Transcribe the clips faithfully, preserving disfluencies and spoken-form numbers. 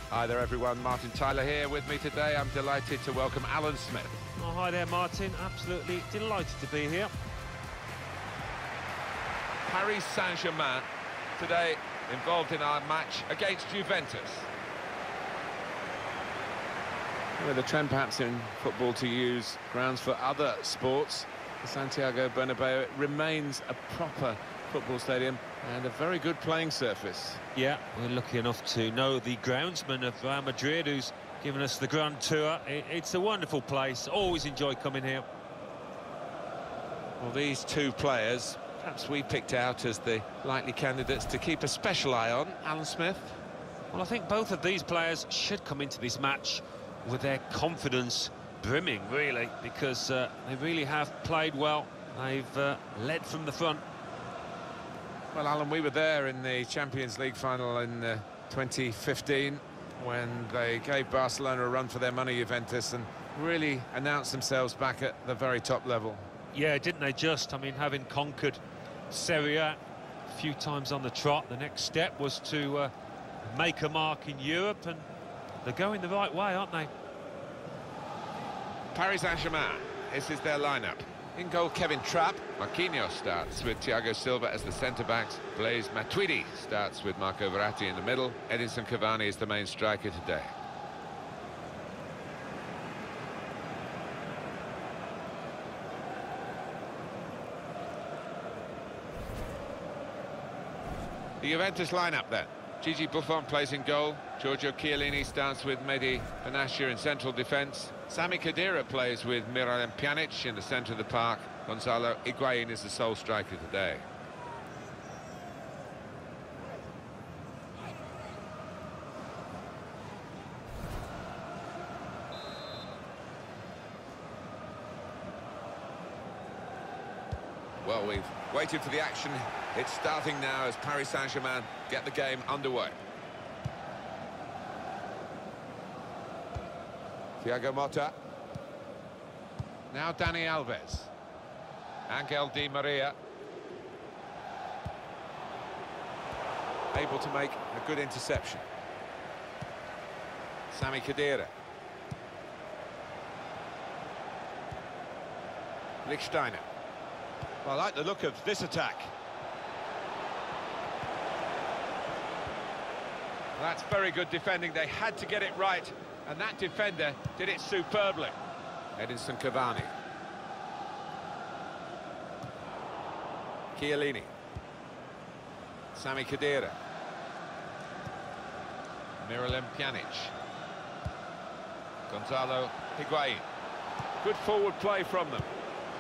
Hi there everyone, Martin Tyler here with me today. I'm delighted to welcome Alan Smith. Oh, hi there Martin, absolutely delighted to be here. Paris Saint-Germain today involved in our match against Juventus. With a trend perhaps in football to use grounds for other sports, the Santiago Bernabeu remains a proper football stadium and a very good playing surface. Yeah, we're lucky enough to know the groundsman of Real Madrid who's given us the grand tour. It, it's a wonderful place, always enjoy coming here. Well, these two players, perhaps we picked out as the likely candidates to keep a special eye on. Alan Smith? Well, I think both of these players should come into this match with their confidence brimming, really, because uh, they really have played well. They've uh, led from the front. Well, Alan, we were there in the Champions League final in uh, twenty fifteen when they gave Barcelona a run for their money, Juventus, and really announced themselves back at the very top level. Yeah, didn't they just? I mean, having conquered Serie A a few times on the trot, the next step was to uh, make a mark in Europe, and they're going the right way, aren't they? Paris Saint-Germain, this is their lineup. In goal, Kevin Trapp. Marquinhos starts with Thiago Silva as the centre-backs. Blaise Matuidi starts with Marco Verratti in the middle. Edinson Cavani is the main striker today. The Juventus lineup then. Gigi Buffon plays in goal. Giorgio Chiellini starts with Mehdi Benatia in central defence. Sami Khedira plays with Miralem Pjanic in the centre of the park. Gonzalo Higuain is the sole striker today. Well, we've waited for the action. It's starting now as Paris Saint-Germain get the game underway. Thiago Motta. Now Dani Alves. Angel Di Maria. Able to make a good interception. Sami Khedira. Lichtsteiner. Well, I like the look of this attack. That's very good defending. They had to get it right, and that defender did it superbly. Edinson Cavani. Chiellini. Sami Khedira. Miralem Pjanic. Gonzalo Higuain. Good forward play from them.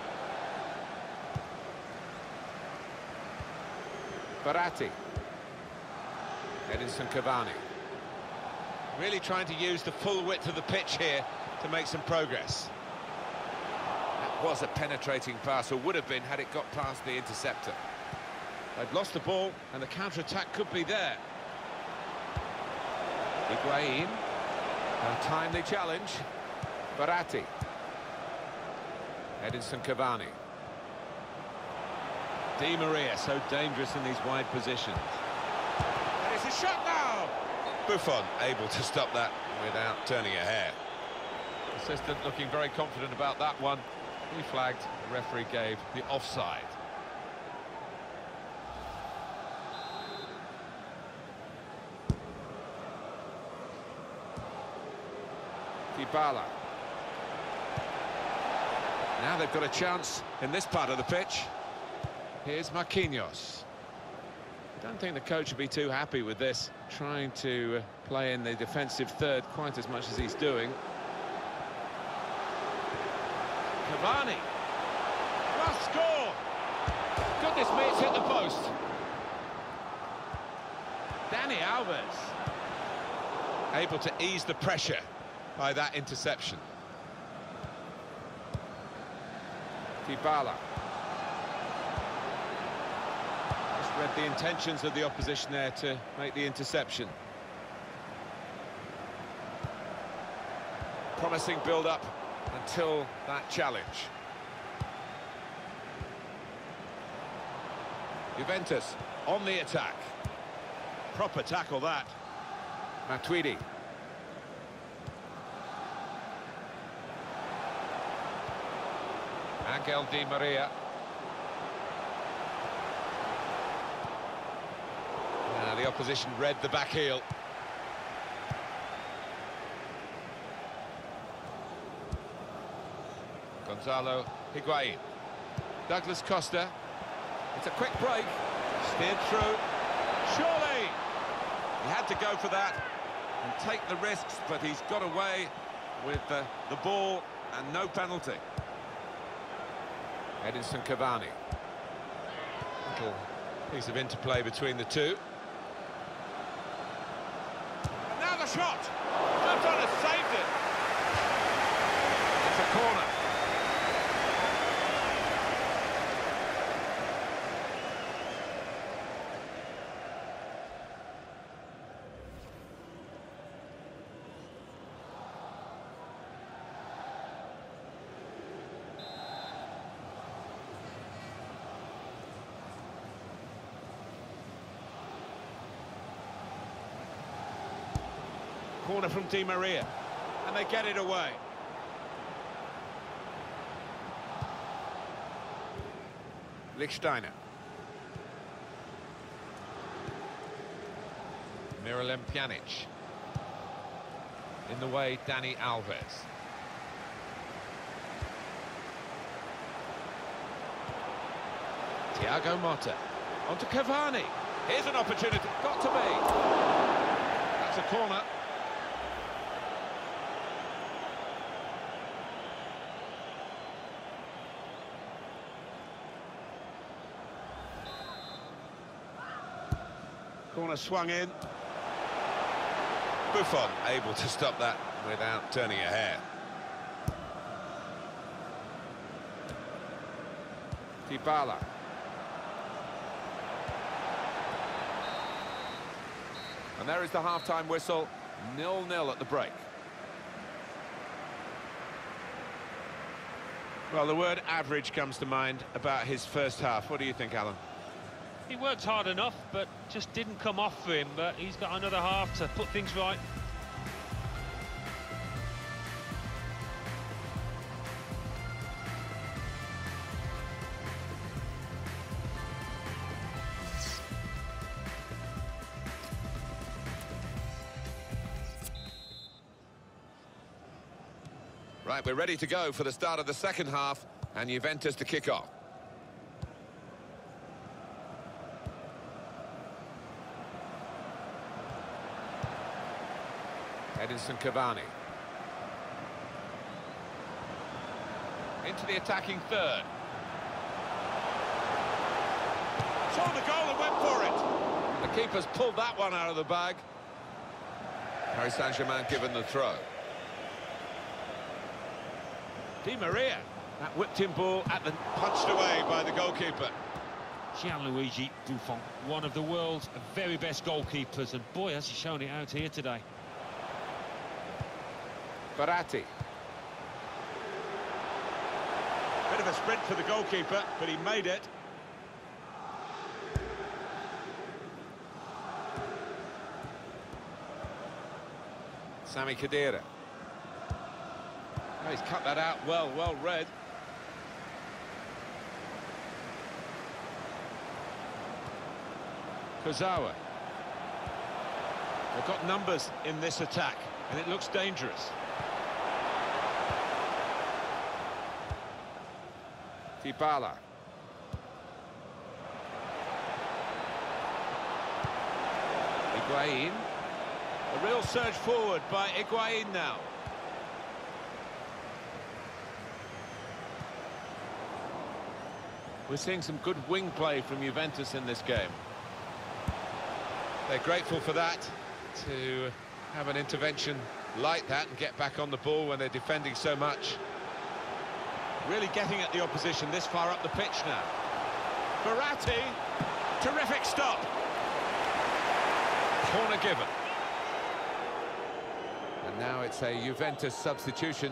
Verratti. Edinson Cavani. Really trying to use the full width of the pitch here to make some progress. That was a penetrating pass, or would have been had it got past the interceptor. They've lost the ball, and the counter-attack could be there. Higuain. A timely challenge. Verratti. Edinson Cavani. Di Maria, so dangerous in these wide positions. And it's a shot now! Buffon able to stop that without turning a hair. Assistant looking very confident about that one. He flagged, the referee gave the offside. Dybala. Now they've got a chance in this part of the pitch. Here's Marquinhos. I don't think the coach will be too happy with this, trying to uh, play in the defensive third quite as much as he's doing. Cavani. Must score! Goodness me, it's hit the post. Dani Alves. Able to ease the pressure by that interception. Dybala. Read the intentions of the opposition there to make the interception. Promising build-up until that challenge. Juventus on the attack. Proper tackle that. Matuidi. Angel Di Maria. Now the opposition read the back heel. Gonzalo Higuain. Douglas Costa. It's a quick break. Steered through. Surely! He had to go for that and take the risks, but he's got away with the, the ball and no penalty. Edinson Cavani. Little piece of interplay between the two. And now the shot! Santana saved it! It's a corner. Corner from Di Maria, and they get it away. Lichtsteiner. Miralem Pjanic. In the way, Dani Alves. Thiago Motta. On to Cavani. Here's an opportunity. Got to be. That's a corner. Corner swung in. Buffon able to stop that without turning a hair. Dybala. And there is the half-time whistle. nil nil at the break. Well, the word average comes to mind about his first half. What do you think, Alan? He worked hard enough, but just didn't come off for him. But he's got another half to put things right. Right, we're ready to go for the start of the second half, and Juventus to kick off. Edinson Cavani. Into the attacking third. Saw the goal and went for it. The keeper's pulled that one out of the bag. Paris Saint-Germain given the throw. Di Maria. That whipped-in ball at the punched away by the goalkeeper. Gianluigi Buffon, one of the world's very best goalkeepers, and boy, has he shown it out here today. Verratti. Bit of a sprint for the goalkeeper, but he made it. Sami Khedira. Oh, he's cut that out well, well read. Kurzawa. They've got numbers in this attack, and it looks dangerous. Dybala. Higuain. A real surge forward by Higuain now. We're seeing some good wing play from Juventus in this game. They're grateful for that, to have an intervention like that and get back on the ball when they're defending so much. Really getting at the opposition this far up the pitch now. Verratti, terrific stop. Corner given. And now it's a Juventus substitution.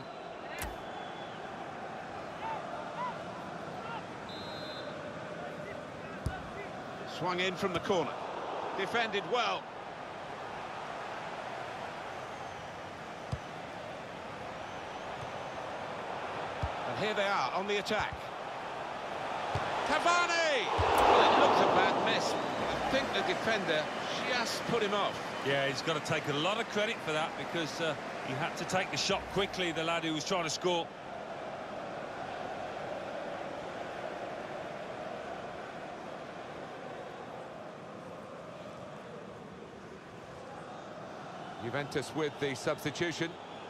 Swung in from the corner. Defended well. And here they are on the attack. Cavani! Well, it looks a bad miss, but I think the defender just put him off. Yeah, he's got to take a lot of credit for that, because uh, he had to take the shot quickly, the lad who was trying to score. Juventus with the substitution.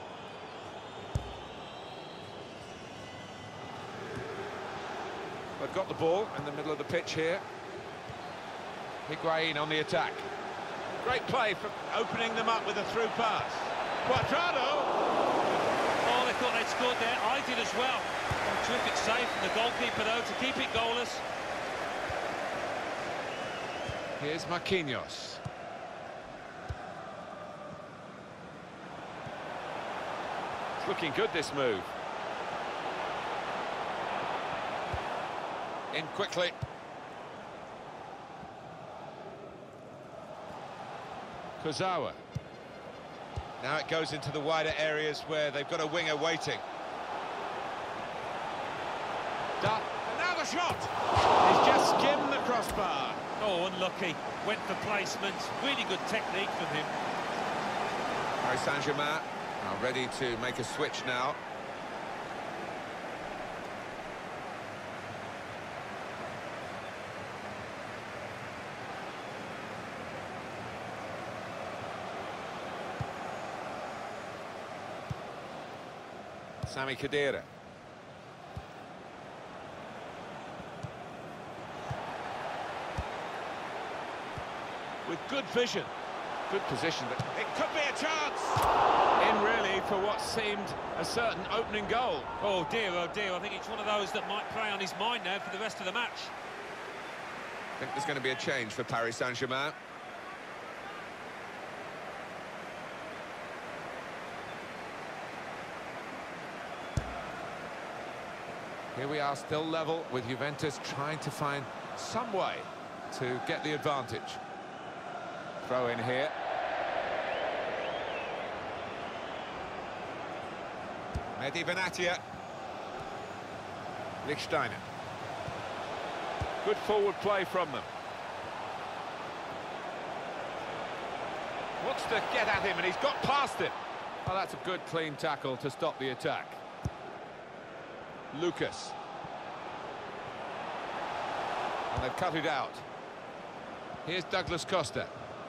They've got the ball in the middle of the pitch here. Higuain on the attack. Great play for opening them up with a through pass. Cuadrado! Oh, they thought they'd scored there. I did as well. A terrific save from the goalkeeper, though, to keep it goalless. Here's Marquinhos. It's looking good, this move. In quickly. Kurzawa. Now it goes into the wider areas where they've got a winger waiting. Da and now the shot! He's just skimmed the crossbar. Oh, unlucky. Went for placement. Really good technique from him. Paris Saint-Germain are ready to make a switch now. Sami Khedira. With good vision. Good position. But it could be a chance. In really for what seemed a certain opening goal. Oh dear, oh dear. I think it's one of those that might play on his mind now for the rest of the match. I think there's going to be a change for Paris Saint-Germain. Here we are, still level, with Juventus trying to find some way to get the advantage. Throw in here. Mehdi Benatia. Lichtsteiner. Good forward play from them. Wants to get at him, and he's got past it. Oh, that's a good, clean tackle to stop the attack. Lucas. And they've cut it out. Here's Douglas Costa.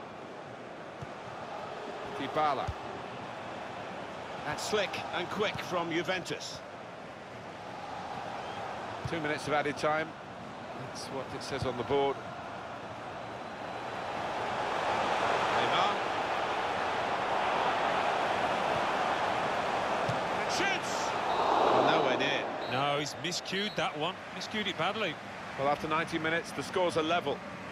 Dybala. That's slick and quick from Juventus. Two minutes of added time. That's what it says on the board. Neymar. And shoots! Oh, nowhere near. No, he's miscued that one. Miscued it badly. Well, after ninety minutes, the scores are level.